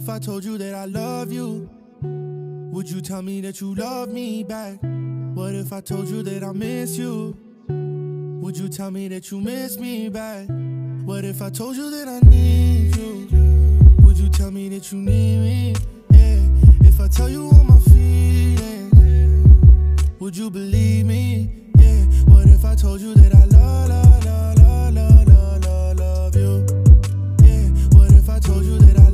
if I told you that I love you? Would you tell me that you love me back? What if I told you that I miss you? Would you tell me that you miss me back? What if I told you that I need you? Would you tell me that you need me? Yeah. If I tell you all my feelings, would you believe me? Yeah. What if I told you that I love you? Yeah. What if I told you that I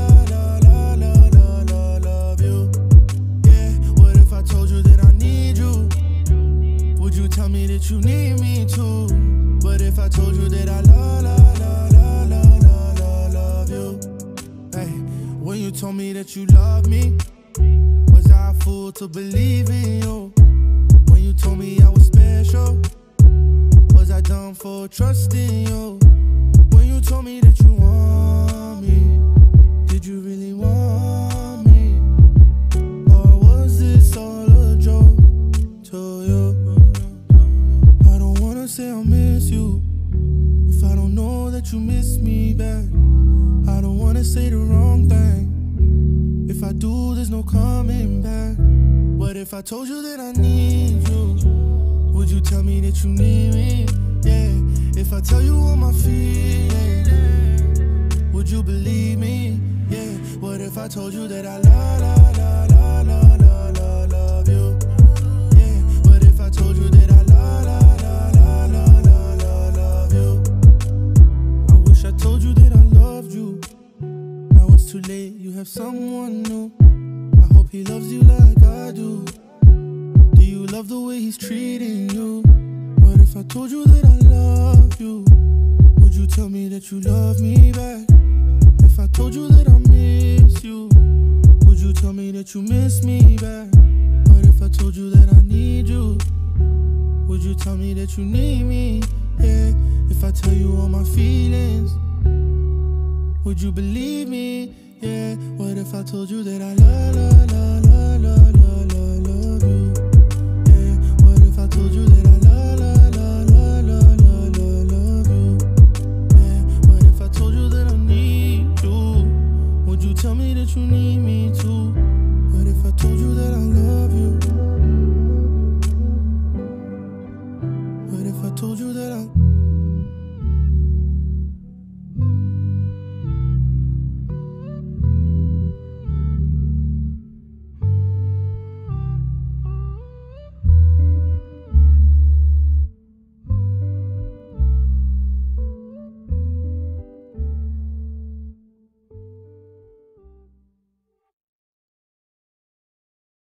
love you? Yeah. What if I told you that I need you? Would you tell me that you need me too? What if I told you that I love you? Hey, when you told me that you love me, was I a fool to believe in you? When you told me I was special, was I dumb for trusting you? When you told me that you want me, did you really want me? Or was this all a joke to you? I don't wanna say I'll miss you if I don't know that you miss me back. I don't wanna say the wrong thing. If I do, there's no coming back. What if I told you that I need you? Would you tell me that you need me? Yeah. If I tell you all my feelings, would you believe me? Yeah. What if I told you that I love you? Yeah. What if I told you that I love you? I wish I told you that I loved you. Now it's too late, you have someone new. I hope he loves you like I do. Do you love the way he's treating you? What if I told you that I love you? Would you tell me that you love me back? If I told you that I miss you, would you tell me that you miss me back? What if I told you that I need you? Would you tell me that you need me? Yeah. If I tell you all my feelings, would you believe me? Yeah. What if I told you that I love